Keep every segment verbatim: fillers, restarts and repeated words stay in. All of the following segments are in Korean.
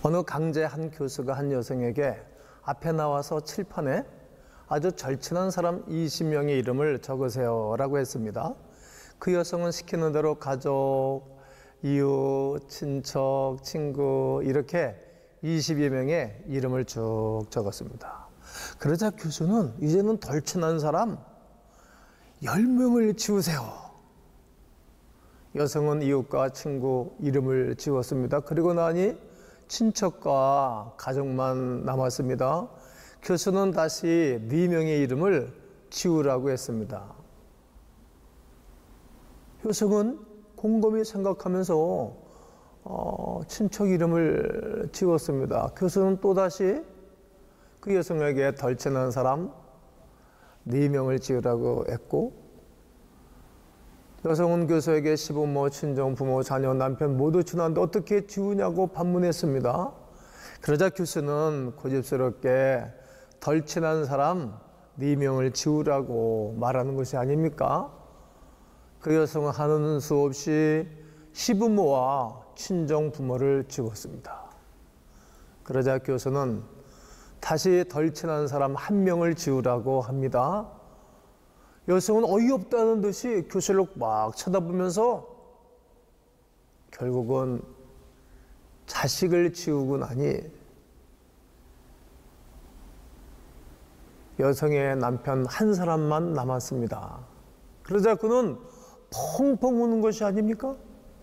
어느 강제 한 교수가 한 여성에게 앞에 나와서 칠판에 아주 절친한 사람 이십 명의 이름을 적으세요 라고 했습니다. 그 여성은 시키는 대로 가족, 이웃, 친척, 친구 이렇게 이십여 명의 이름을 쭉 적었습니다. 그러자 교수는 이제는 덜 친한 사람 열 명을 지우세요. 여성은 이웃과 친구 이름을 지웠습니다. 그리고 나니 친척과 가족만 남았습니다. 교수는 다시 네 명의 이름을 지우라고 했습니다. 여성은 곰곰이 생각하면서 어, 친척 이름을 지웠습니다. 교수는 또다시 그 여성에게 덜 친한 사람 네 명을 지으라고 했고, 여성은 교수에게 시부모, 친정, 부모, 자녀, 남편 모두 친한데 어떻게 지우냐고 반문했습니다. 그러자 교수는 고집스럽게 덜 친한 사람 네 명을 지우라고 말하는 것이 아닙니까? 그 여성은 하는 수 없이 시부모와 친정 부모를 지웠습니다. 그러자 교수는 다시 덜 친한 사람 한 명을 지우라고 합니다. 여성은 어이없다는 듯이 교수를 막 쳐다보면서 결국은 자식을 지우고 나니 여성의 남편 한 사람만 남았습니다. 그러자 그는 펑펑 우는 것이 아닙니까?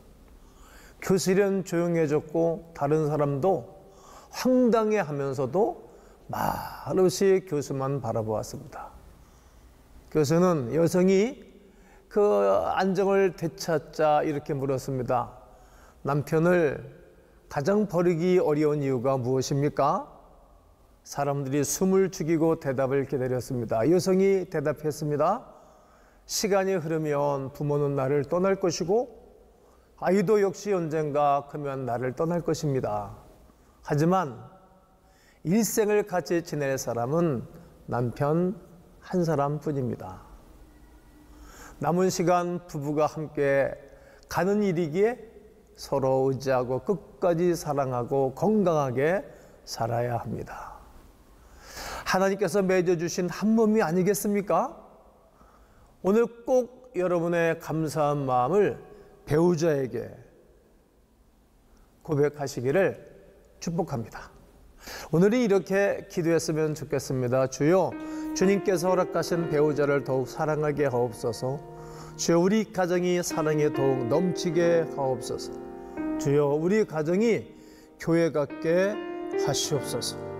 교실은 조용해졌고 다른 사람도 황당해하면서도 말없이 교수만 바라보았습니다. 교수는 여성이 그 안정을 되찾자 이렇게 물었습니다. 남편을 가장 버리기 어려운 이유가 무엇입니까? 사람들이 숨을 죽이고 대답을 기다렸습니다. 여성이 대답했습니다. 시간이 흐르면 부모는 나를 떠날 것이고 아이도 역시 언젠가 크면 나를 떠날 것입니다. 하지만 일생을 같이 지낼 사람은 남편 한 사람뿐입니다. 남은 시간 부부가 함께 가는 일이기에 서로 의지하고 끝까지 사랑하고 건강하게 살아야 합니다. 하나님께서 맺어주신 한 몸이 아니겠습니까? 오늘 꼭 여러분의 감사한 마음을 배우자에게 고백하시기를 축복합니다. 오늘은 이렇게 기도했으면 좋겠습니다. 주여, 주님께서 허락하신 배우자를 더욱 사랑하게 하옵소서. 주여, 우리 가정이 사랑에 더욱 넘치게 하옵소서. 주여, 우리 가정이 교회 같게 하시옵소서.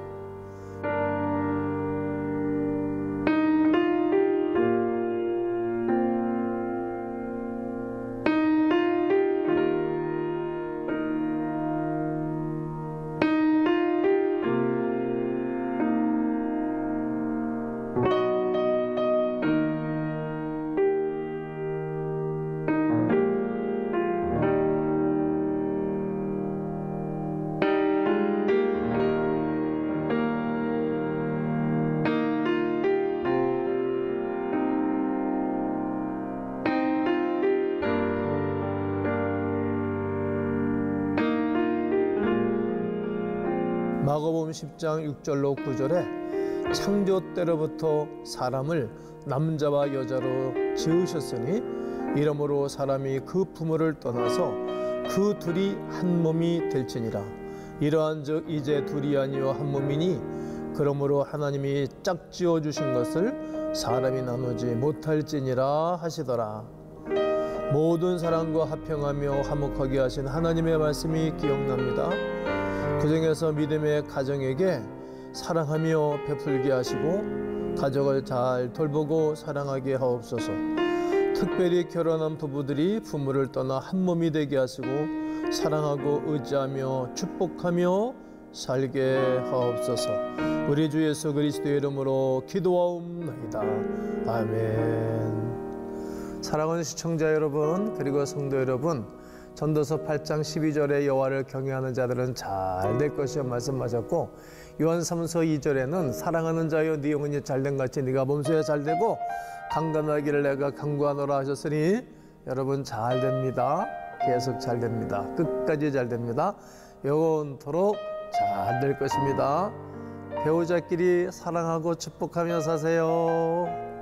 마가복음 십 장 육 절로 구 절에 창조 때로부터 사람을 남자와 여자로 지으셨으니 이러므로 사람이 그 부모를 떠나서 그 둘이 한 몸이 될지니라. 이러한즉 이제 둘이 아니요 한 몸이니 그러므로 하나님이 짝지어 주신 것을 사람이 나누지 못할지니라 하시더라. 모든 사람과 화평하며 화목하게 하신 하나님의 말씀이 기억납니다. 그 중에서 믿음의 가정에게 사랑하며 베풀게 하시고 가족을 잘 돌보고 사랑하게 하옵소서. 특별히 결혼한 부부들이 부모를 떠나 한 몸이 되게 하시고 사랑하고 의지하며 축복하며 살게 하옵소서. 우리 주 예수 그리스도의 이름으로 기도하옵나이다. 아멘. 사랑하는 시청자 여러분, 그리고 성도 여러분, 전도서 팔 장 십이 절에 여호와를 경외하는 자들은 잘 될 것이여 말씀하셨고, 요한삼서 이 절에는 사랑하는 자여 네 영혼이 잘된 같이 네가 몸소에 잘되고 강건하기를 내가 강구하노라 하셨으니 여러분 잘 됩니다. 계속 잘 됩니다. 끝까지 잘 됩니다. 영원토록 잘 될 것입니다. 배우자끼리 사랑하고 축복하며 사세요.